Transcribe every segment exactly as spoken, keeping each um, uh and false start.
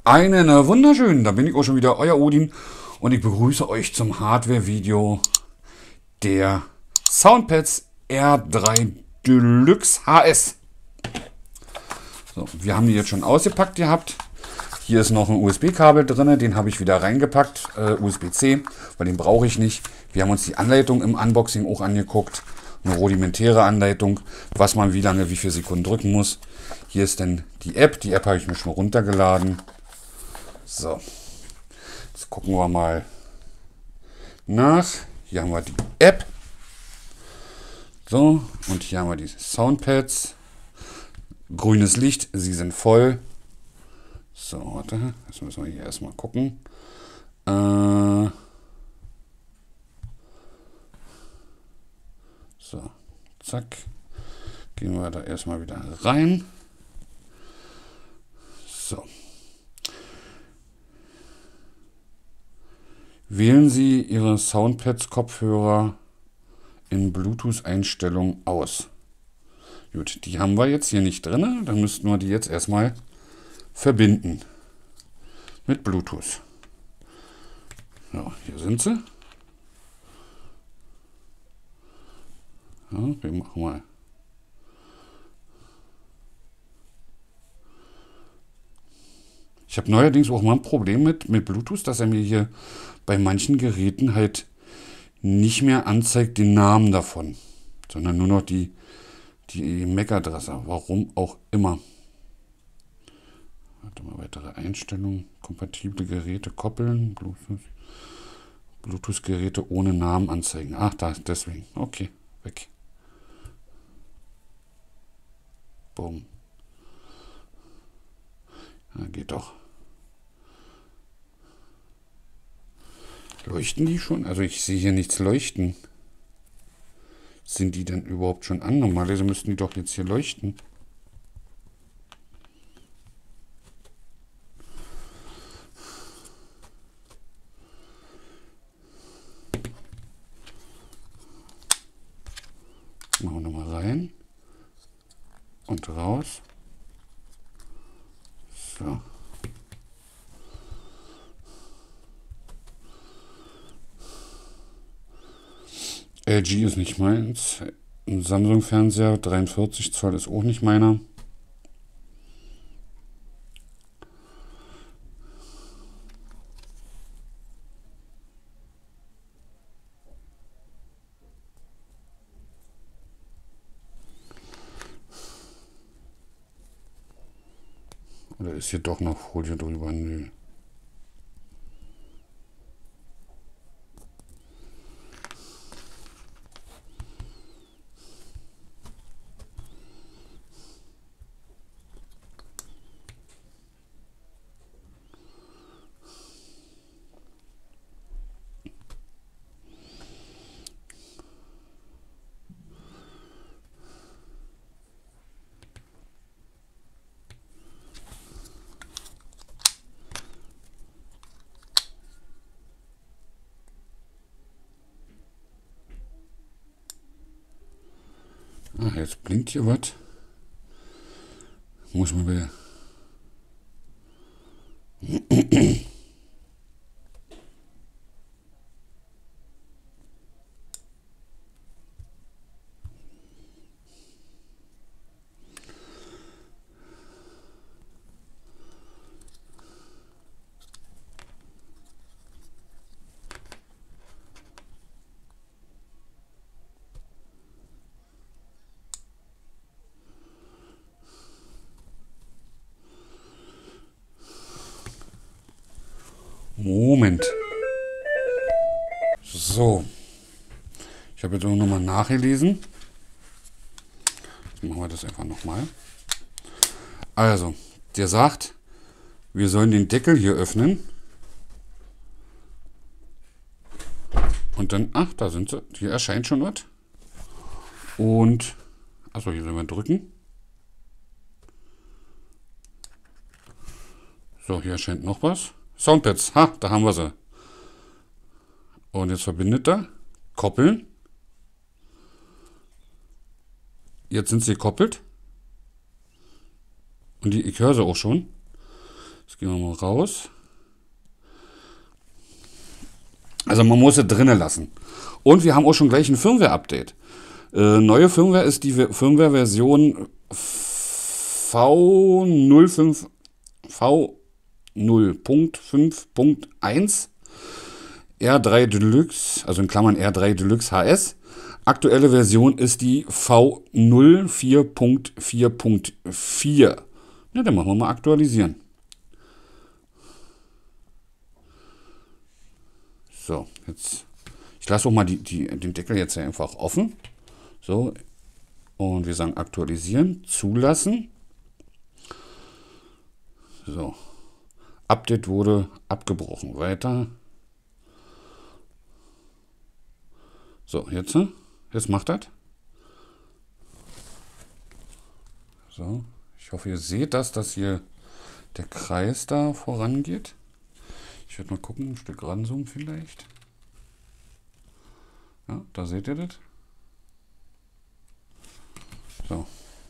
Einen äh, wunderschönen, da bin ich auch schon wieder, euer Odin, und ich begrüße euch zum Hardware-Video der Soundpads R drei Deluxe H S. So, wir haben die jetzt schon ausgepackt gehabt. Hier ist noch ein U S B-Kabel drin, den habe ich wieder reingepackt, äh, U S B C, weil den brauche ich nicht. Wir haben uns die Anleitung im Unboxing auch angeguckt, eine rudimentäre Anleitung, was man wie lange, wie viele Sekunden drücken muss. Hier ist dann die App, die App habe ich mir schon runtergeladen. So, jetzt gucken wir mal nach. Hier haben wir die App. So, und hier haben wir die Soundpads. Grünes Licht, sie sind voll. So, warte, jetzt müssen wir hier erstmal gucken. Äh, so, zack. Gehen wir da erstmal wieder rein. So. Wählen Sie Ihre Soundpads-Kopfhörer in Bluetooth-Einstellungen aus. Gut, die haben wir jetzt hier nicht drin. Dann müssten wir die jetzt erstmal verbinden mit Bluetooth. So, hier sind sie. Ja, wir machen mal. Ich habe neuerdings auch mal ein Problem mit, mit Bluetooth, dass er mir hier bei manchen Geräten halt nicht mehr anzeigt den Namen davon, sondern nur noch die, die M A C-Adresse. Warum auch immer. Warte mal, weitere Einstellungen. Kompatible Geräte koppeln. Bluetooth. Bluetooth-Geräte ohne Namen anzeigen. Ach, da, deswegen. Okay, weg. Bumm. Ja, geht doch. Leuchten die schon? Also ich sehe hier nichts leuchten. Sind die denn überhaupt schon an? Normalerweise müssten die doch jetzt hier leuchten. Machen wir nochmal rein. Und raus. So. L G ist nicht meins. Ein Samsung-Fernseher, dreiundvierzig Zoll, ist auch nicht meiner. Oder ist hier doch noch Folie drüber? Nö. Ah, jetzt blinkt hier was. Muss man wieder. Moment. So. Ich habe jetzt auch nochmal nachgelesen. Jetzt machen wir das einfach nochmal. Also, der sagt, wir sollen den Deckel hier öffnen. Und dann, ach, da sind sie. Hier erscheint schon was. Und, achso, hier sollen wir drücken. So, hier erscheint noch was. Soundpads, ha, da haben wir sie. Und jetzt verbindet er, koppeln. Jetzt sind sie gekoppelt. Und die, ich höre sie auch schon. Jetzt gehen wir mal raus. Also man muss es drinnen lassen. Und wir haben auch schon gleich ein Firmware-Update. Äh, neue Firmware ist die Firmware-Version V null fünf V null Punkt fünf Punkt eins R drei Deluxe, also in Klammern R drei Deluxe H S. Aktuelle Version ist die V null vier Punkt vier Punkt vier. Na, dann machen wir mal aktualisieren. So, jetzt, ich lasse auch mal die, die, den Deckel jetzt einfach offen. So, und wir sagen aktualisieren, zulassen. So, Update wurde abgebrochen. Weiter. So, jetzt, jetzt macht das. So, ich hoffe, ihr seht das, dass hier der Kreis da vorangeht. Ich werde mal gucken, ein Stück ranzoomen vielleicht. Ja, da seht ihr das. So.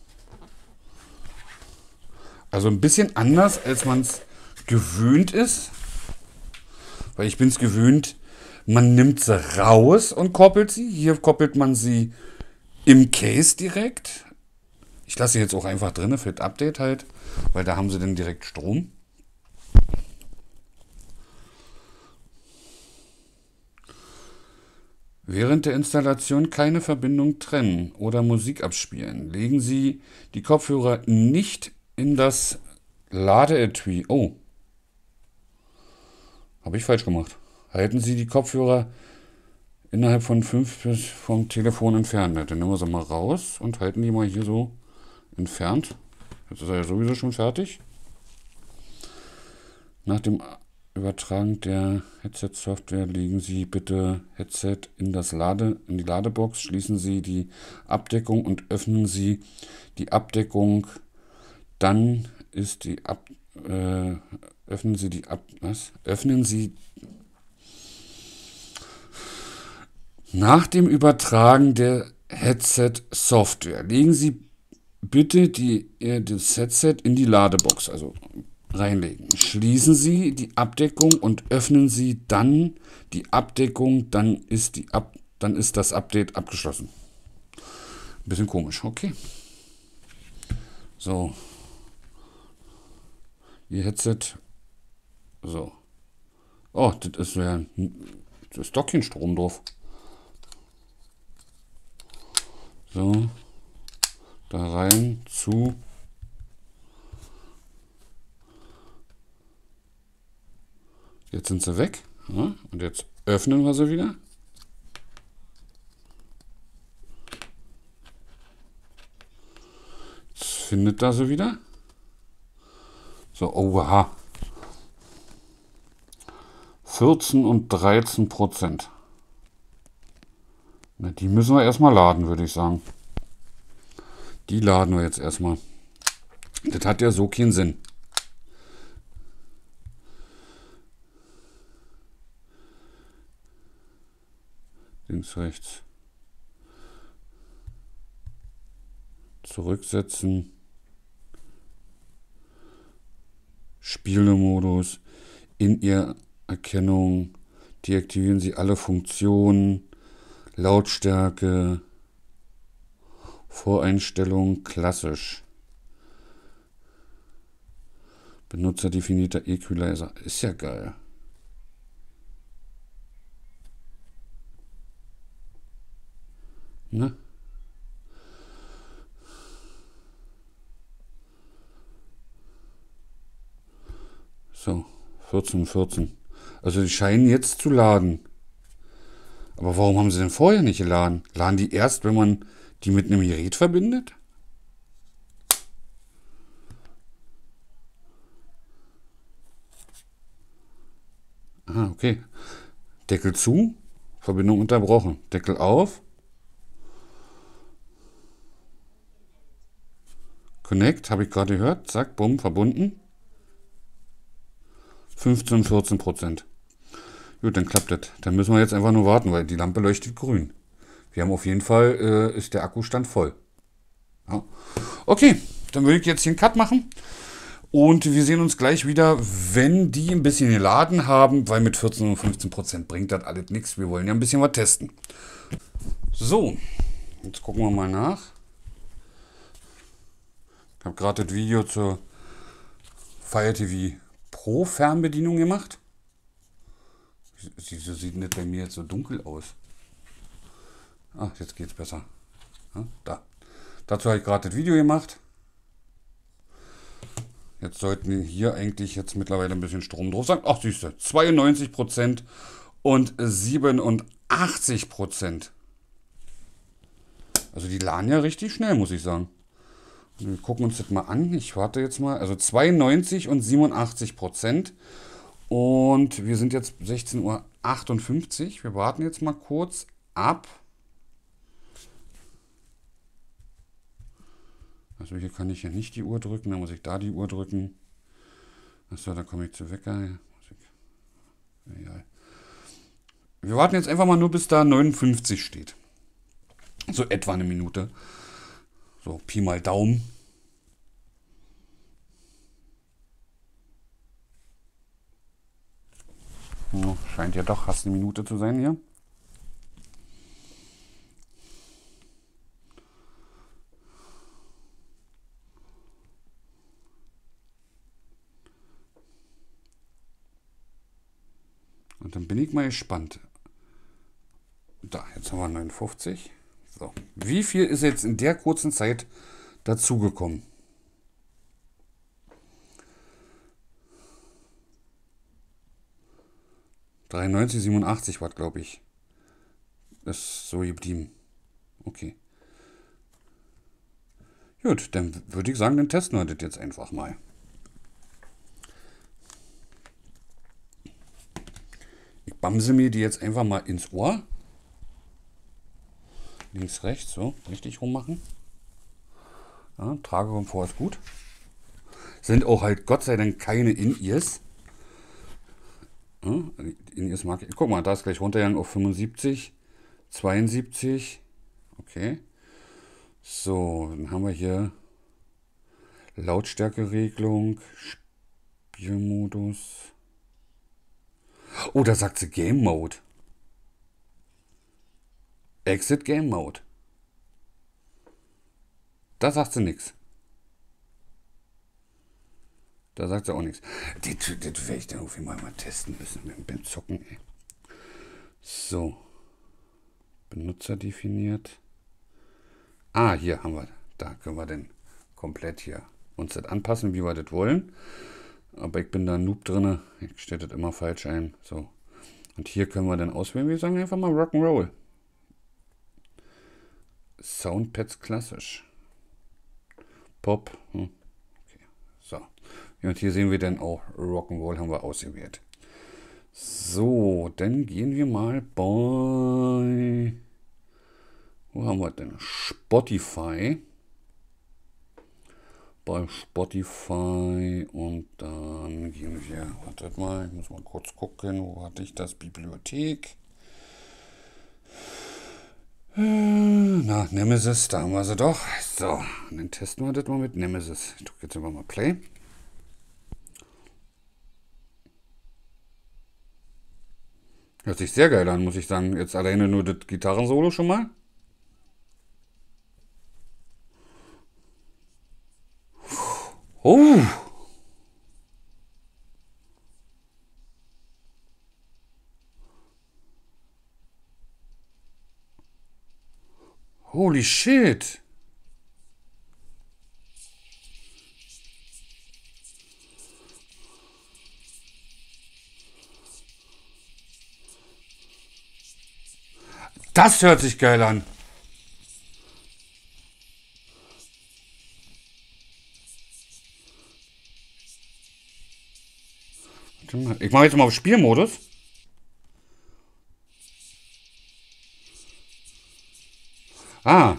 Also ein bisschen anders, als man es gewöhnt ist. Weil ich bin es gewöhnt, man nimmt sie raus und koppelt sie. Hier koppelt man sie im Case direkt. Ich lasse sie jetzt auch einfach drin für das Update halt, weil da haben sie dann direkt Strom. Während der Installation keine Verbindung trennen oder Musik abspielen. Legen Sie die Kopfhörer nicht in das Ladeetui. Oh. Habe ich falsch gemacht. Halten Sie die Kopfhörer innerhalb von fünf bis vom Telefon entfernt. Dann nehmen wir sie mal raus und halten die mal hier so entfernt. Jetzt ist er ja sowieso schon fertig. Nach dem Übertragen der Headset-Software legen Sie bitte Headset in, das Lade, in die Ladebox, schließen Sie die Abdeckung und öffnen Sie die Abdeckung. Dann ist die Ab, äh, öffnen Sie die Ab, was? Öffnen Sie nach dem Übertragen der Headset-Software legen Sie bitte die, das Headset in die Ladebox, also reinlegen. Schließen Sie die Abdeckung und öffnen Sie dann die Abdeckung, dann ist, die Ab dann ist das Update abgeschlossen. Ein bisschen komisch, okay. So. Ihr Headset. So. Oh, das ist ja. Das ist doch kein Strom drauf. So. Da rein, zu. Jetzt sind sie weg. Ja, und jetzt öffnen wir sie wieder. Jetzt findet er sie wieder. So, oha. vierzehn und dreizehn Prozent. Na, die müssen wir erstmal laden, würde ich sagen. Die laden wir jetzt erstmal. Das hat ja so keinen Sinn. Links, rechts. Zurücksetzen. Spielemodus. In ihr Erkennung. Deaktivieren Sie alle Funktionen. Lautstärke. Voreinstellung klassisch. Benutzerdefinierter Equalizer. Ist ja geil. Ne? So, vierzehn, vierzehn. Also die scheinen jetzt zu laden. Aber warum haben sie denn vorher nicht geladen? Laden die erst, wenn man die mit einem Gerät verbindet? Ah, okay. Deckel zu, Verbindung unterbrochen. Deckel auf. Connect, habe ich gerade gehört. Zack, bumm, verbunden. fünfzehn, vierzehn Prozent. Gut, dann klappt das. Dann müssen wir jetzt einfach nur warten, weil die Lampe leuchtet grün. Wir haben auf jeden Fall, äh, ist der Akkustand voll. Ja. Okay, dann würde ich jetzt hier einen Cut machen. Und wir sehen uns gleich wieder, wenn die ein bisschen geladen haben, weil mit vierzehn und fünfzehn Prozent bringt das alles nichts. Wir wollen ja ein bisschen was testen. So, jetzt gucken wir mal nach. Ich habe gerade das Video zur Fire T V Pro Fernbedienung gemacht. Wieso sieht das bei mir jetzt so dunkel aus? Ah, jetzt geht's besser. Ja, da. Dazu habe ich gerade das Video gemacht. Jetzt sollten hier eigentlich jetzt mittlerweile ein bisschen Strom drauf sein. Ach, siehst du, zweiundneunzig Prozent und siebenundachtzig Prozent. Also die laden ja richtig schnell, muss ich sagen. Wir gucken uns das mal an. Ich warte jetzt mal. Also zweiundneunzig und siebenundachtzig Prozent. Und wir sind jetzt sechzehn Uhr achtundfünfzig. Wir warten jetzt mal kurz ab. Also hier kann ich ja nicht die Uhr drücken. Dann muss ich da die Uhr drücken. Achso, da komme ich zu Wecker. Ja. Wir warten jetzt einfach mal nur, bis da neunundfünfzig steht. So etwa eine Minute. So, Pi mal Daumen. Oh, scheint ja doch fast eine Minute zu sein hier. Und dann bin ich mal gespannt. Da, jetzt haben wir neunundfünfzig. So, wie viel ist jetzt in der kurzen Zeit dazugekommen? dreiundneunzig, siebenundachtzig Watt, glaube ich. Das ist so geblieben. Okay. Gut, dann würde ich sagen, dann testen wir das jetzt einfach mal. Ich bamse mir die jetzt einfach mal ins Ohr. Links, rechts, so, richtig rummachen. Ja, Tragekomfort ist gut. Sind auch halt Gott sei Dank keine In-Ears. Ja, In-Ears mag ich. Guck mal, da ist gleich runtergegangen auf fünfundsiebzig, zweiundsiebzig. Okay. So, dann haben wir hier Lautstärkeregelung, Spielmodus. Oh, da sagt sie Game Mode. Exit Game Mode. Da sagt sie nichts. Da sagt sie auch nichts. Das, das werde ich dann auf jeden Fall mal testen müssen beim, beim Zocken. Ey. So. Benutzer definiert. Ah, hier haben wir. Da können wir dann komplett hier uns das anpassen, wie wir das wollen. Aber ich bin da Noob drin. Ich stelle das immer falsch ein. So. Und hier können wir dann auswählen. Wir sagen einfach mal Rock'n'Roll. Soundpads klassisch. Pop. Hm. Okay. So. Und hier sehen wir dann auch Rock'n'Roll haben wir ausgewählt. So, dann gehen wir mal bei... Wo haben wir denn? Spotify. Bei Spotify und dann gehen wir... Wartet mal, ich muss mal kurz gucken. Wo hatte ich das? Bibliothek. Na, Nemesis, da haben wir sie doch. So, und dann testen wir das mal mit Nemesis. Ich drücke jetzt einfach mal Play. Hört sich sehr geil an, muss ich sagen. Jetzt alleine nur das Gitarrensolo schon mal. Oh! Holy shit! Das hört sich geil an. Ich mache jetzt mal auf Spielmodus. Ah.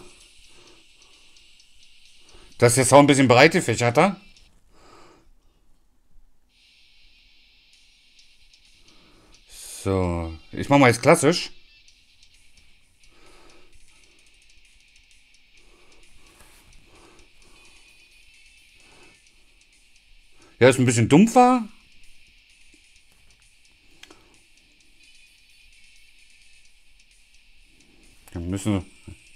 Das ist der Sound ein bisschen breit gefächerter. So. Ich mache mal jetzt klassisch. Der ist ein bisschen dumpfer. Dann müssen wir...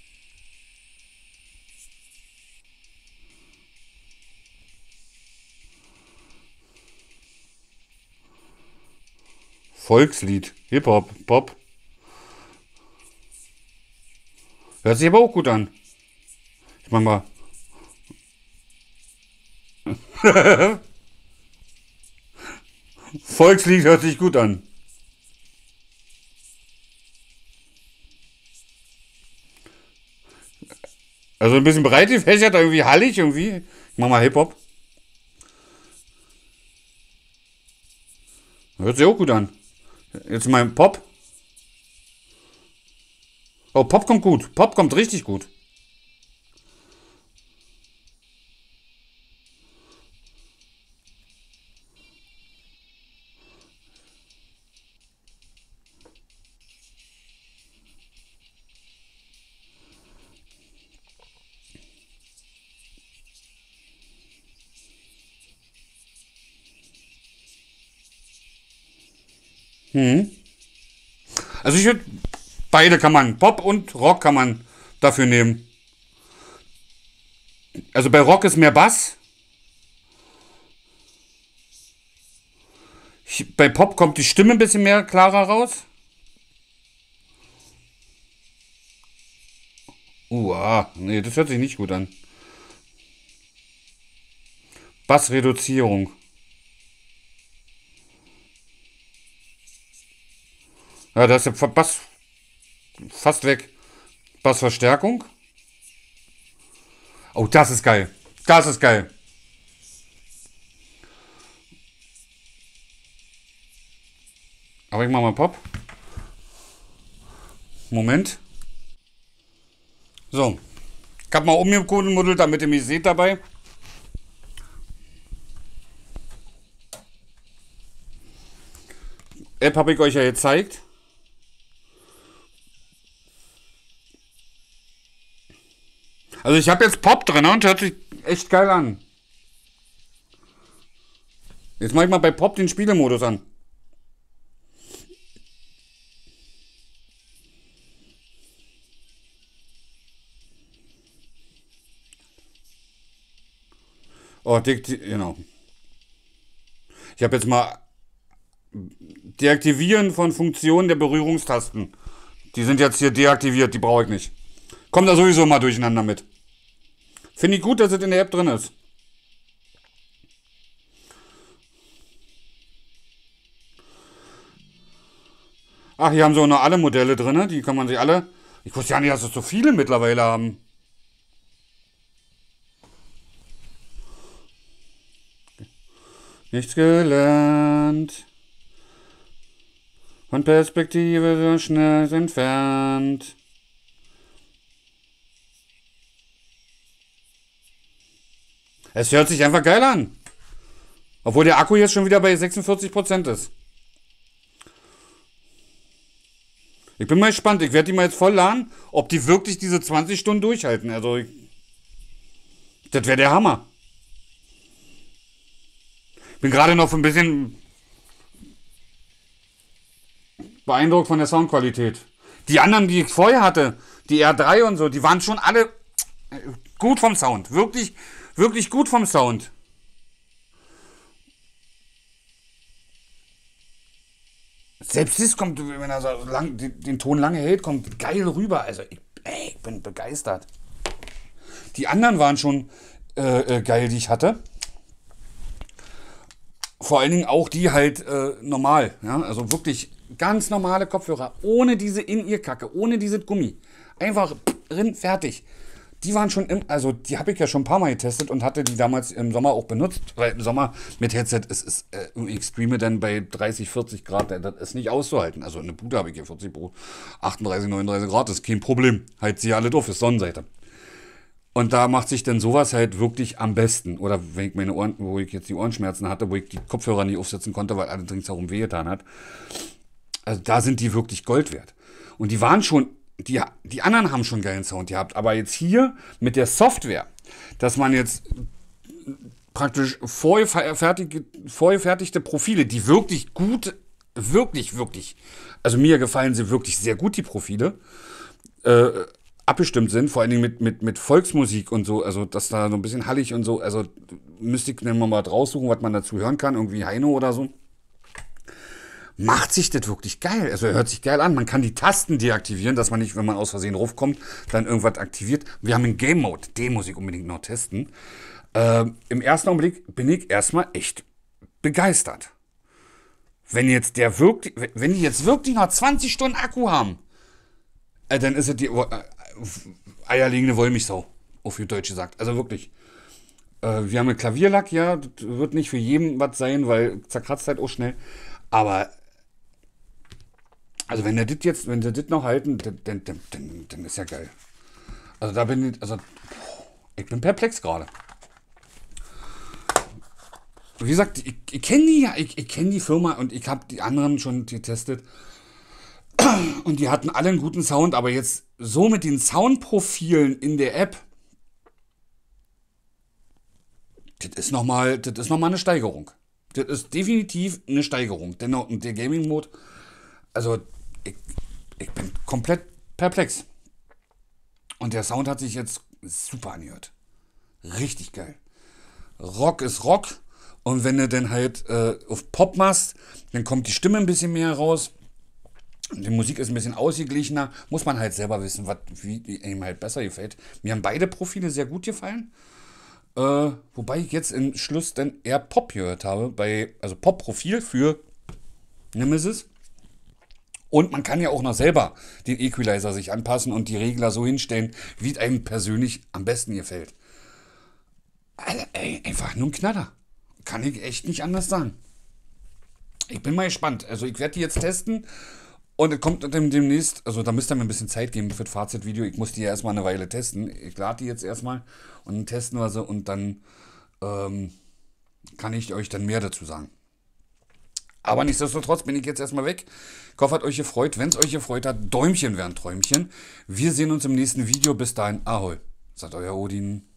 Volkslied, Hip-Hop, Pop. Hört sich aber auch gut an. Ich mach mal. Volkslied hört sich gut an. Also ein bisschen breit gefächert, irgendwie hallig irgendwie. Ich mach mal Hip-Hop. Hört sich auch gut an. Jetzt mal Pop. Oh, Pop kommt gut. Pop kommt richtig gut. Hm. Also ich würde, beide kann man, Pop und Rock kann man dafür nehmen. Also bei Rock ist mehr Bass. Ich, bei Pop kommt die Stimme ein bisschen mehr klarer raus. Uh, ah, nee, das hört sich nicht gut an. Bassreduzierung. Ja, da ist der Bass fast weg. Bassverstärkung. Oh, das ist geil. Das ist geil. Aber ich mach mal Pop. Moment. So. Ich hab mal umgekodelt, damit ihr mich seht dabei. App habe ich euch ja gezeigt. Also ich habe jetzt Pop drin und hört sich echt geil an. Jetzt mache ich mal bei Pop den Spielemodus an. Oh, genau. Ich habe jetzt mal Deaktivieren von Funktionen der Berührungstasten. Die sind jetzt hier deaktiviert, die brauche ich nicht. Kommt da sowieso mal durcheinander mit. Finde ich gut, dass es in der App drin ist. Ach, hier haben so noch alle Modelle drin, die kann man sich alle... Ich wusste ja nicht, dass es so viele mittlerweile haben. Nichts gelernt. Von Perspektive so schnell entfernt. Es hört sich einfach geil an. Obwohl der Akku jetzt schon wieder bei sechsundvierzig Prozent ist. Ich bin mal gespannt. Ich werde die mal jetzt voll laden, ob die wirklich diese zwanzig Stunden durchhalten. Also, ich, das wäre der Hammer. Ich bin gerade noch ein bisschen beeindruckt von der Soundqualität. Die anderen, die ich vorher hatte, die R drei und so, die waren schon alle gut vom Sound. Wirklich, wirklich gut vom Sound. Selbst das kommt, wenn er so lang, den Ton lange hält, kommt geil rüber. Also ich, ey, ich bin begeistert. Die anderen waren schon äh, äh, geil, die ich hatte. Vor allen Dingen auch die halt äh, normal. Ja? Also wirklich ganz normale Kopfhörer. Ohne diese In-Ear-Kacke, ohne dieses Gummi. Einfach drin, fertig. Die waren schon im, also die habe ich ja schon ein paar Mal getestet und hatte die damals im Sommer auch benutzt. Weil im Sommer mit Headset ist es, äh, ich streame dann bei dreißig, vierzig Grad, das ist nicht auszuhalten. Also eine Bude habe ich hier vierzig Pro, achtunddreißig, neununddreißig Grad, das ist kein Problem. Halt sie alle doof, ist Sonnenseite. Und da macht sich dann sowas halt wirklich am besten. Oder wenn ich meine Ohren, wo ich jetzt die Ohrenschmerzen hatte, wo ich die Kopfhörer nicht aufsetzen konnte, weil alles ringsherum wehgetan hat. Also da sind die wirklich Gold wert. Und die waren schon, die, die anderen haben schon geilen Sound gehabt. Aber jetzt hier mit der Software, dass man jetzt praktisch vorgefertigte, vorgefertigte Profile, die wirklich gut, wirklich, wirklich, also mir gefallen sie wirklich sehr gut, die Profile, äh, abgestimmt sind, vor allen Dingen mit, mit, mit Volksmusik und so, also dass da so ein bisschen hallig und so, also müsste ich dann mal raussuchen, was man dazu hören kann, irgendwie Heino oder so. Macht sich das wirklich geil, also hört sich geil an. Man kann die Tasten deaktivieren, dass man nicht, wenn man aus Versehen raufkommt, dann irgendwas aktiviert. Wir haben einen Game Mode, den muss ich unbedingt noch testen. Ähm, im ersten Augenblick bin ich erstmal echt begeistert. Wenn jetzt der wirklich, wenn die jetzt wirklich noch zwanzig Stunden Akku haben, äh, dann ist es die äh, eierlegende Wollmilchsau, auf gut Deutsch gesagt. Also wirklich. Äh, wir haben einen Klavierlack, ja, das wird nicht für jeden was sein, weil zerkratzt halt auch schnell. Aber also wenn der das jetzt, wenn sie das noch halten, dann, dann, dann, dann ist ja geil. Also da bin ich, also ich bin perplex gerade. Wie gesagt, ich, ich kenne die ja, ich, ich kenne die Firma und ich habe die anderen schon getestet. Und die hatten alle einen guten Sound, aber jetzt so mit den Soundprofilen in der App, das ist nochmal, das ist noch mal eine Steigerung. Das ist definitiv eine Steigerung. Dennoch, der Gaming-Mode, also ich, ich bin komplett perplex. Und der Sound hat sich jetzt super angehört. Richtig geil. Rock ist Rock. Und wenn du dann halt äh, auf Pop machst, dann kommt die Stimme ein bisschen mehr raus. Die Musik ist ein bisschen ausgeglichener. Muss man halt selber wissen, was, wie ihm halt besser gefällt. Mir haben beide Profile sehr gut gefallen. Äh, wobei ich jetzt im Schluss dann eher Pop gehört habe. Bei, also Pop-Profil für Nemesis. Und man kann ja auch noch selber den Equalizer sich anpassen und die Regler so hinstellen, wie es einem persönlich am besten gefällt. Also, ey, einfach nur ein Knaller. Kann ich echt nicht anders sagen. Ich bin mal gespannt. Also ich werde die jetzt testen und es kommt dem, demnächst, also da müsst ihr mir ein bisschen Zeit geben für das Fazitvideo. Ich muss die ja erstmal eine Weile testen. Ich lade die jetzt erstmal und dann testen wir sie und dann ähm, kann ich euch dann mehr dazu sagen. Aber nichtsdestotrotz bin ich jetzt erstmal weg. Ich hoffe, hat euch gefreut. Wenn es euch gefreut hat, Däumchen wären Träumchen. Wir sehen uns im nächsten Video. Bis dahin, Ahoi, sagt euer Odin.